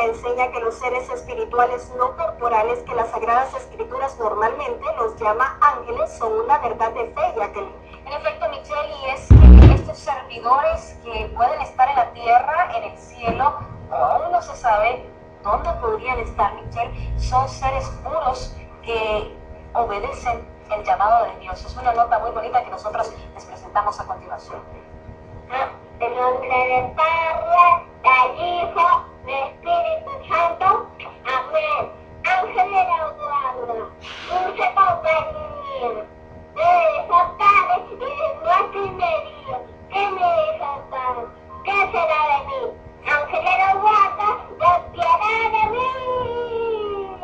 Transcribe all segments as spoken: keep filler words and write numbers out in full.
enseña que los seres espirituales no corporales que las Sagradas Escrituras normalmente los llama ángeles son una verdad de fe, Jacqueline. En efecto, Michelle, y es que estos servidores que pueden estar en la tierra, en el cielo, o aún no se sabe dónde podrían estar, Michelle, son seres puros que obedecen el llamado de Dios. Es una nota muy bonita que nosotros les presentamos a continuación. En nombre del Padre, del Hijo, del Espíritu Santo. Amén. Ángel de la guarda, dulce compañía, me desampares y de muerte y medio, que me desampares, ¿qué será de mí? Ángel de la guarda, ten piedad de mí.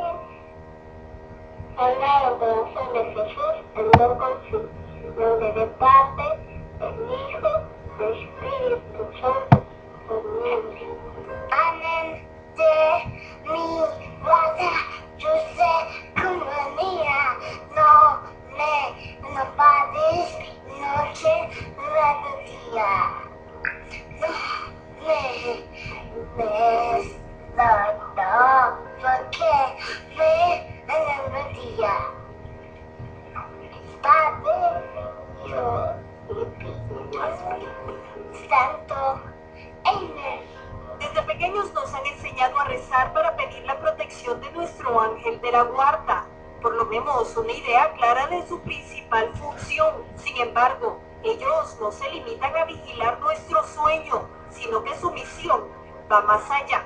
Sagrado corazón de Jesús, el no confío, en nombre del Padre, del Hijo, del Espíritu Santo. Amén. Amén de mi guarda, yo sé compañía, no me no pares noche ni día. No me ves tanto porque me alegría. Padre, yo Santo, amén. Desde pequeños nos han enseñado a rezar para pedir la protección de nuestro ángel de la guarda. Por lo menos una idea clara de su principal función. Sin embargo, ellos no se limitan a vigilar nuestro sueño, sino que su misión va más allá.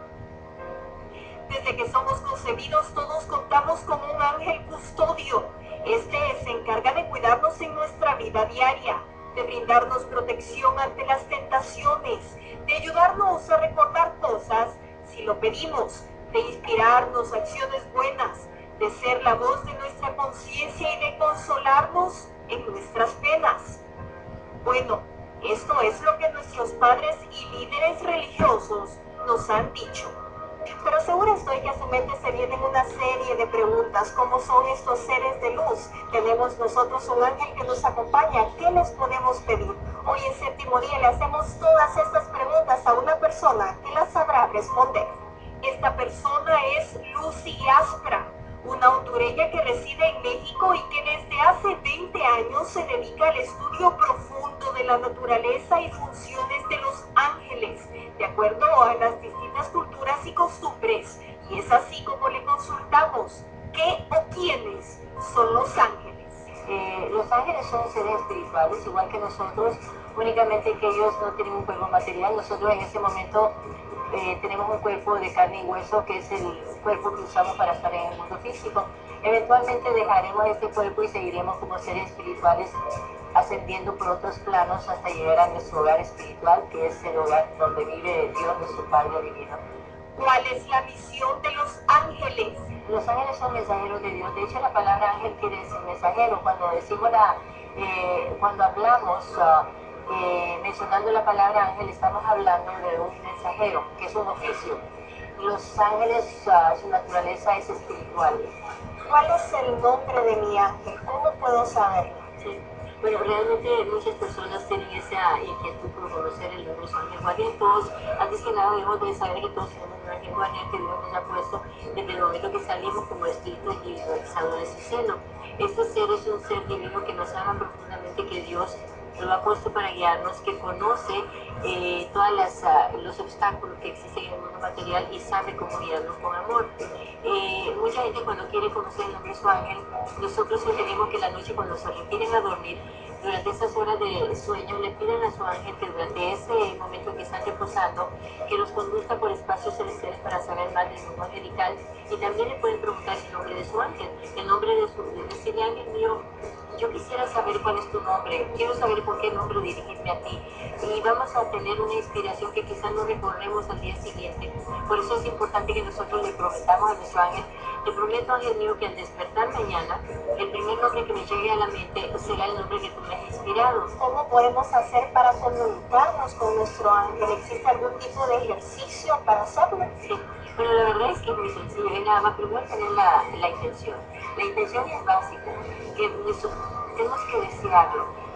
Desde que somos concebidos, todos contamos con un ángel custodio. Este se encarga de cuidarnos en nuestra vida diaria, de brindarnos protección ante las tentaciones, de ayudarnos a recordar cosas si lo pedimos, de inspirarnos acciones buenas, de ser la voz de nuestra conciencia y de consolarnos en nuestras penas. Bueno, esto es lo que nuestros padres y líderes religiosos nos han dicho. Pero seguro estoy que a su mente se vienen una serie de preguntas. ¿Cómo son estos seres de luz? Tenemos nosotros un ángel que nos acompaña. ¿Qué les podemos pedir? Hoy en Séptimo Día le hacemos todas estas preguntas a una persona que las sabrá responder. Esta persona es Lucy Aspra, una hondureña que reside en México y que desde hace veinte años se dedica al estudio profundo de la naturaleza y funciones de los ángeles, de acuerdo a las distintas culturas y costumbres. Y es así como le consultamos, ¿qué o quiénes son los ángeles? Eh, los ángeles son seres espirituales, igual que nosotros, únicamente que ellos no tienen un cuerpo material. Nosotros en este momento eh, tenemos un cuerpo de carne y hueso, que es el cuerpo que usamos para estar en el mundo físico. Eventualmente dejaremos este cuerpo y seguiremos como seres espirituales ascendiendo por otros planos hasta llegar a nuestro hogar espiritual, que es el hogar donde vive Dios, nuestro Padre Divino. ¿Cuál es la misión de los ángeles? Los ángeles son mensajeros de Dios. De hecho, la palabra ángel quiere decir mensajero. Cuando decimos la, eh, cuando hablamos uh, eh, mencionando la palabra ángel, estamos hablando de un mensajero, que es un oficio. Los ángeles, uh, su naturaleza es espiritual. ¿Cuál es el nombre de mi ángel? ¿Cómo puedo saberlo? Sí. Bueno, realmente muchas personas tienen esa inquietud por conocer el nombre de su ángel guardián. Todos, antes que nada, debemos de saber que todos tenemos un ángel guardián que Dios nos ha puesto desde el momento que salimos como espíritus individualizados de su seno. Este ser es un ser divino que nos ama profundamente, que Dios lo ha puesto para guiarnos, que conoce eh, todos uh, los obstáculos que existen en el mundo material y sabe cómo guiarnos con amor. Eh, mucha gente cuando quiere conocer el nombre de su ángel, nosotros sugerimos que la noche cuando se retiren a dormir, durante esas horas de sueño, le piden a su ángel que durante ese momento que están reposando, que los conduzca por espacios celestiales para saber más del mundo angelical, y también le pueden preguntar el nombre de su ángel, el nombre de su, de decirle, ángel mío, yo quisiera saber cuál es tu nombre, quiero saber por qué nombre dirigirme a ti, y vamos a tener una inspiración que quizás no recordemos al día siguiente. Por eso es importante que nosotros le prometamos a nuestro ángel, te prometo, ángel mío, que al despertar mañana, el primer nombre que me llegue a la mente será el nombre que tú me has inspirado. ¿Cómo podemos hacer para comunicarnos con nuestro ángel? ¿Existe algún tipo de ejercicio para hacerlo? Sí, pero la verdad es que es muy sencillo, es nada más primero tener la, la intención. La intención es básica, que nuestro, tenemos que desearlo.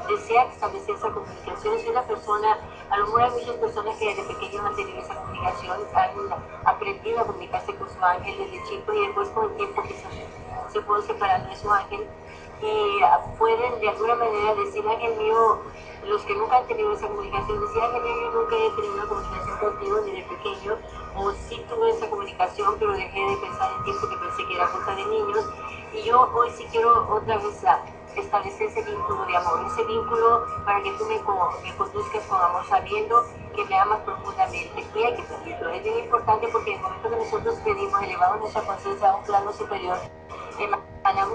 desea establecer esa comunicación. Si una persona, a lo mejor hay muchas personas que desde pequeños han tenido esa comunicación, han aprendido a comunicarse con su ángel desde chico y después con el tiempo quizás se pueden separar de su ángel y pueden de alguna manera decir, ángel mío, los que nunca han tenido esa comunicación, decir, ángel mío, yo nunca he tenido una comunicación contigo ni de pequeño, o sí tuve esa comunicación, pero dejé de pensar en ti porque pensé que era cosa de niños, y yo hoy sí quiero otra vez establecer ese vínculo de amor, ese vínculo para que tú me, me conduzcas con amor, sabiendo que me amas profundamente. Y hay que pedirlo, es bien importante porque en el momento que nosotros pedimos, elevamos nuestra conciencia a un plano superior, emanamos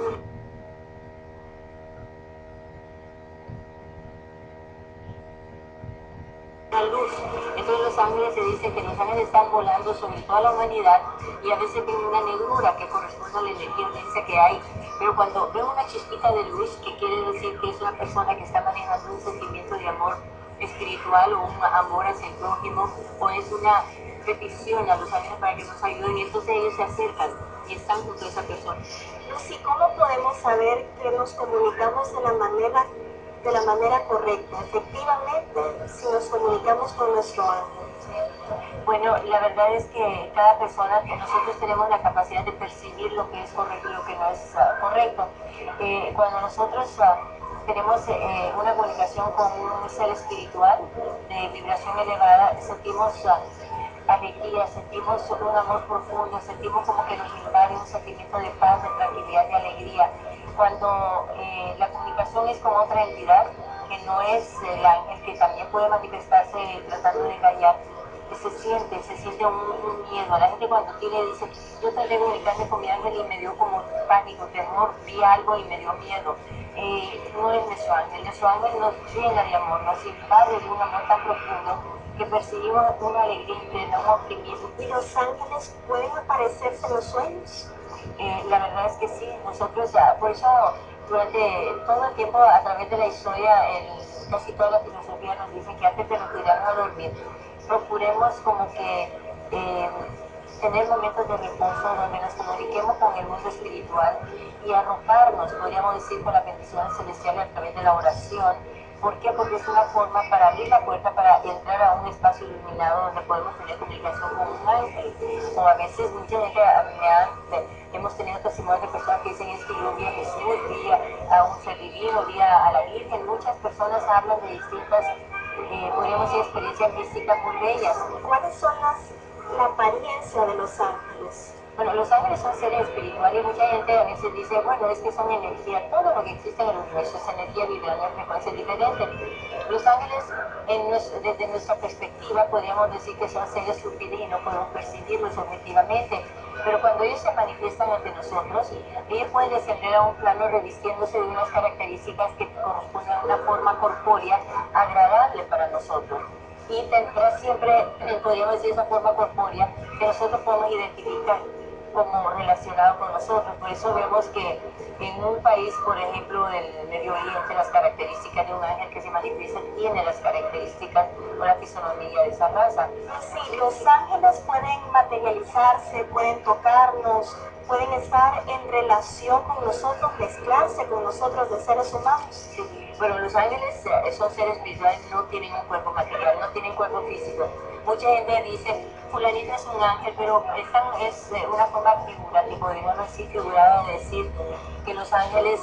la luz. Entonces los ángeles se dice que los ángeles están volando sobre toda la humanidad y a veces ven una negrura que corresponde a la energía densa que hay, pero cuando ven una chispita de luz, que quiere decir que es una persona que está manejando un sentimiento de amor espiritual o un amor hacia el prójimo, o es una petición a los ángeles para que nos ayuden, y entonces ellos se acercan y están junto a esa persona. Lucy, ¿cómo podemos saber que nos comunicamos de la manera de la manera correcta, efectivamente, si nos comunicamos con nuestro ángel? Bueno, la verdad es que cada persona, que nosotros tenemos la capacidad de percibir lo que es correcto y lo que no es uh, correcto. Eh, cuando nosotros uh, tenemos eh, una comunicación con un ser espiritual de vibración elevada, sentimos uh, alegría, sentimos un amor profundo, sentimos como que nos invade un sentimiento de paz, de tranquilidad, de alegría. Cuando eh, la comunicación es con otra entidad, que no es el ángel, que también puede manifestarse tratando de engañar, se siente, se siente un, un miedo. La gente cuando tiene dice, yo traté de comunicarme con mi ángel y me dio como pánico, temor, vi algo y me dio miedo. Eh, no es nuestro ángel, nuestro ángel nos llena de amor, nos invade de un amor tan profundo que percibimos una alegría interna, un optimismo. ¿Y los ángeles pueden aparecerse en los sueños? Eh, la verdad es que sí, nosotros ya, por eso durante todo el tiempo a través de la historia, el, casi toda la filosofía nos dice que antes de retirarnos a dormir, procuremos como que eh, tener momentos de reposo donde nos comuniquemos con el mundo espiritual y arroparnos, podríamos decir, con la bendición celestial a través de la oración. ¿Por qué? Porque es una forma para abrir la puerta para entrar a un espacio iluminado donde podemos tener comunicación con un ángel. O a veces mucha gente me ha, hemos tenido testimonios de personas que dicen, es que yo vi a Jesús, vi a un ser divino, vi a la Virgen. Muchas personas hablan de distintas, eh, podríamos decir, experiencias místicas muy bellas. ¿Cuáles son las, la apariencia de los ángeles? Bueno, los ángeles son seres espirituales. Mucha gente a veces dice, bueno, es que son energía. Todo lo que existe en el universo es energía vibrando a frecuencia diferente. Los ángeles, en nuestro, desde nuestra perspectiva, podríamos decir que son seres sutiles y no podemos percibirlos objetivamente. Pero cuando ellos se manifiestan ante nosotros, ellos pueden descender a un plano revistiéndose de unas características que corresponden a una forma corpórea agradable para nosotros. Y tendrá siempre, podríamos decir, esa forma corpórea que nosotros podemos identificar como relacionado con nosotros. Por eso vemos que en un país, por ejemplo, del Medio Oriente, las características de un ángel que se manifiesta tiene las características o la fisonomía de esa raza. Sí, los ángeles pueden materializarse, pueden tocarnos, pueden estar en relación con nosotros, mezclarse con nosotros de seres humanos. Sí. Bueno, los ángeles son seres espirituales, no tienen un cuerpo material, no tienen cuerpo físico. Mucha gente dice, fulanito es un ángel, pero esta es una forma figurativa, podríamos decir figurada, de decir que los ángeles,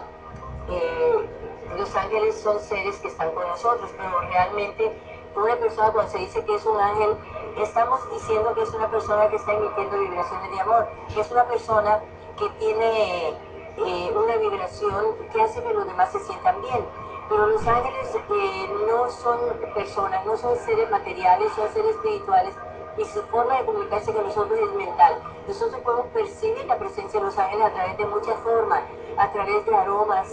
um, eh, los ángeles son seres que están con nosotros, pero realmente una persona cuando se dice que es un ángel, estamos diciendo que es una persona que está emitiendo vibraciones de amor, que es una persona que tiene Eh, una vibración que hace que los demás se sientan bien. Pero los ángeles eh, no son personas, no son seres materiales, son seres espirituales, y su forma de comunicarse con nosotros es mental. Nosotros podemos percibir la presencia de los ángeles a través de muchas formas, a través de aromas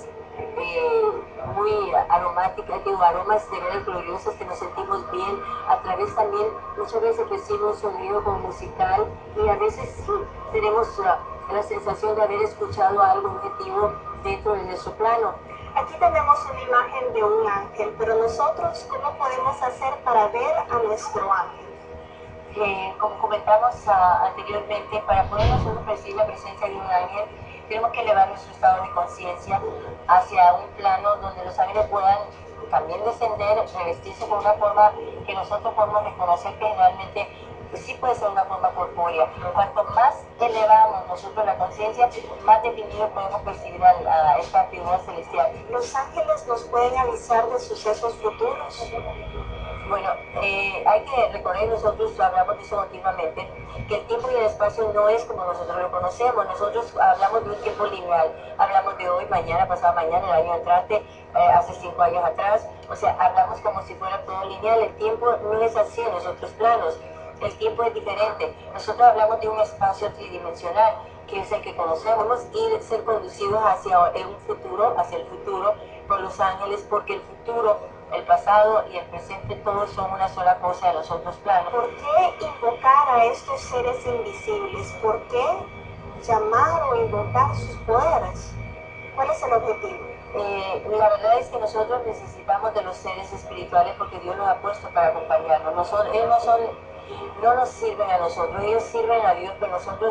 eh, muy aromáticas, digo, aromas de veras gloriosos que nos sentimos bien, a través también, muchas veces percibimos un sonido como musical, y a veces sí, tenemos uh, la sensación de haber escuchado algo objetivo dentro de nuestro plano. Aquí tenemos una imagen de un ángel, pero nosotros, ¿cómo podemos hacer para ver a nuestro ángel? Eh, como comentamos uh, anteriormente, para poder nosotros percibir la presencia de un ángel, tenemos que elevar nuestro estado de conciencia hacia un plano donde los ángeles puedan también descender, revestirse con una forma que nosotros podemos reconocer que realmente pues sí puede ser una forma corpórea. Cuanto más elevamos nosotros la conciencia, más definido podemos percibir a, a esta figura celestial. ¿Los ángeles nos pueden avisar de sucesos futuros? Bueno, eh, hay que recordar, nosotros hablamos de eso continuamente, que el tiempo y el espacio no es como nosotros lo conocemos. Nosotros hablamos de un tiempo lineal, hablamos de hoy, mañana, pasado mañana, el año entrante, eh, hace cinco años atrás. O sea, hablamos como si fuera todo lineal. El tiempo no es así en los otros planos. El tiempo es diferente. Nosotros hablamos de un espacio tridimensional, que es el que conocemos, y ser conducidos hacia un futuro, hacia el futuro, por los ángeles, porque el futuro, el pasado y el presente, todos son una sola cosa de los otros planos. ¿Por qué invocar a estos seres invisibles? ¿Por qué llamar o invocar sus poderes? ¿Cuál es el objetivo? Eh, la verdad es que nosotros necesitamos de los seres espirituales porque Dios los ha puesto para acompañarnos. Nosotros, ellos no son... no nos sirven a nosotros, ellos sirven a Dios, pero nosotros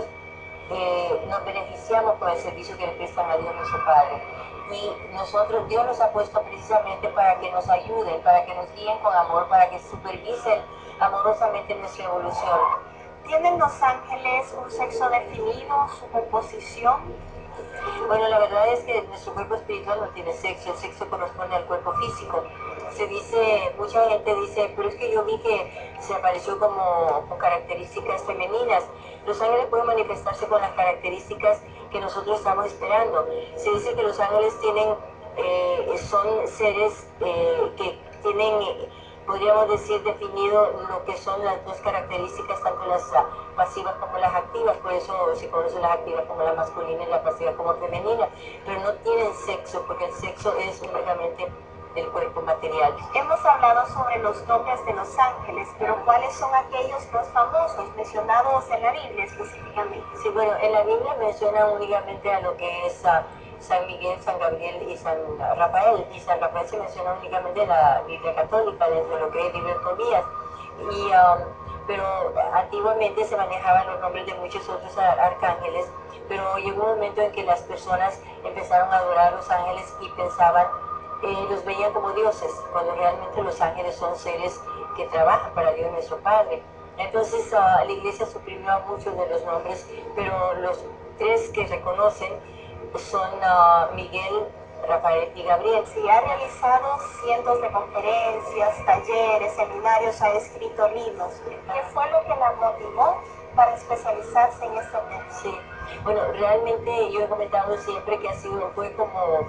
eh, nos beneficiamos con el servicio que le prestan a Dios nuestro Padre. Y nosotros, Dios nos ha puesto precisamente para que nos ayuden, para que nos guíen con amor, para que supervisen amorosamente nuestra evolución. ¿Tienen los ángeles un sexo definido, su composición? Bueno, la verdad es que nuestro cuerpo espiritual no tiene sexo, el sexo corresponde al cuerpo físico. Se dice, mucha gente dice, pero es que yo vi que se apareció como con características femeninas. Los ángeles pueden manifestarse con las características que nosotros estamos esperando. Se dice que los ángeles tienen, eh, son seres eh, que tienen, eh, podríamos decir, definido lo que son las dos características, tanto las uh, pasivas como las activas. Por eso se conocen las activas como la masculina y la pasiva como femenina, pero no tienen sexo, porque el sexo es únicamente del cuerpo material. Hemos hablado sobre los nombres de los ángeles, pero ¿cuáles son aquellos más famosos mencionados en la Biblia específicamente? Sí, bueno, en la Biblia menciona únicamente a lo que es uh, San Miguel, San Gabriel y San Rafael. Y San Rafael se menciona únicamente en la Biblia católica, dentro de lo que es el libro de Tobías. Y, um, pero antiguamente se manejaban los nombres de muchos otros arcángeles, pero llegó un momento en que las personas empezaron a adorar a los ángeles y pensaban, eh, los veían como dioses, cuando realmente los ángeles son seres que trabajan para Dios nuestro Padre. Entonces uh, la iglesia suprimió a muchos de los nombres, pero los tres que reconocen son uh, Miguel, Rafael y Gabriel. Sí, ha realizado cientos de conferencias, talleres, seminarios, ha escrito libros. ¿Qué fue lo que la motivó para especializarse en este tema? Sí, bueno, realmente yo he comentado siempre que ha sido, fue como,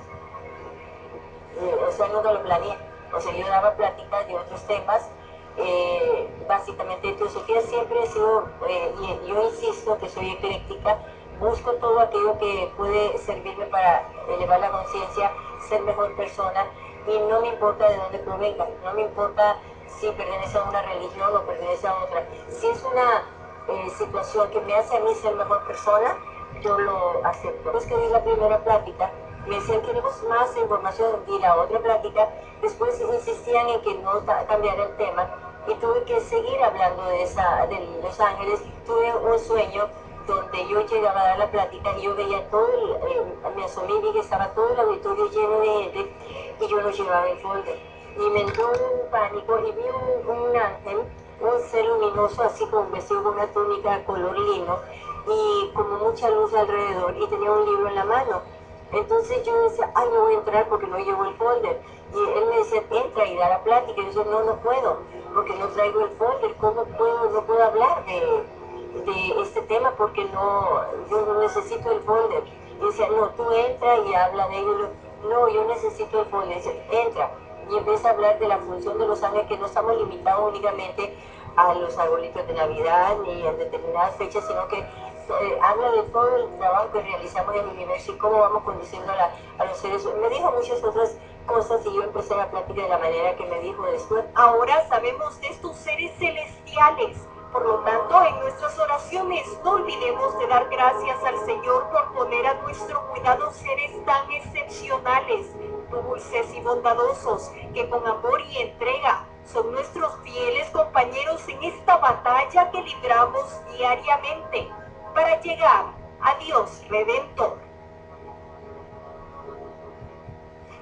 eh, o sea, nunca lo planeé. O sea, yo daba pláticas de otros temas, eh, básicamente de filosofía. Siempre he sido, eh, y yo insisto que soy ecléctica, busco todo aquello que puede servirme para elevar la conciencia, ser mejor persona, y no me importa de dónde provenga, no me importa si pertenece a una religión o pertenece a otra. Si es una eh, situación que me hace a mí ser mejor persona, yo lo acepto. Después que di la primera plática, me decían, queremos más información, di la otra plática, después insistían en que no cambiara el tema, y tuve que seguir hablando de, esa, de Los Ángeles. Tuve un sueño donde yo llegaba a dar la plática y yo veía todo, el, eh, me asomé y vi que estaba todo el auditorio lleno de gente y yo no llevaba el folder. Y me entró un pánico y vi un, un ángel, un ser luminoso, así como vestido con una túnica color lino y como mucha luz alrededor, y tenía un libro en la mano. Entonces yo decía, ay, no voy a entrar porque no llevo el folder. Y él me decía, entra y da la plática. Y yo decía, no, no puedo, porque no traigo el folder. ¿Cómo puedo, no puedo hablar de... de este tema porque no, yo no necesito el folder? Y decía, no, tú entra y habla de ello. No, yo necesito el folder. Dice, entra y empieza a hablar de la función de los ángeles, que no estamos limitados únicamente a los arbolitos de Navidad ni a determinadas fechas, sino que eh, habla de todo el trabajo que realizamos en el universo y cómo vamos conduciendo a, la, a los seres. Me dijo muchas otras cosas y yo empecé la plática de la manera que me dijo después. Ahora sabemos de estos seres celestiales. Por lo tanto, en nuestras oraciones no olvidemos de dar gracias al Señor por poner a nuestro cuidado seres tan excepcionales, dulces y bondadosos, que con amor y entrega son nuestros fieles compañeros en esta batalla que libramos diariamente para llegar a Dios Redentor.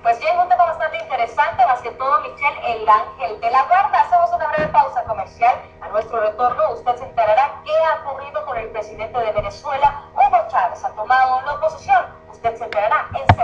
Pues bien, un tema bastante interesante, más que todo, Michelle, el ángel de la guarda. Hacemos una breve pausa comercial. A nuestro retorno, usted se enterará qué ha ocurrido con el presidente de Venezuela, Hugo Chávez. Ha tomado la oposición. Usted se enterará en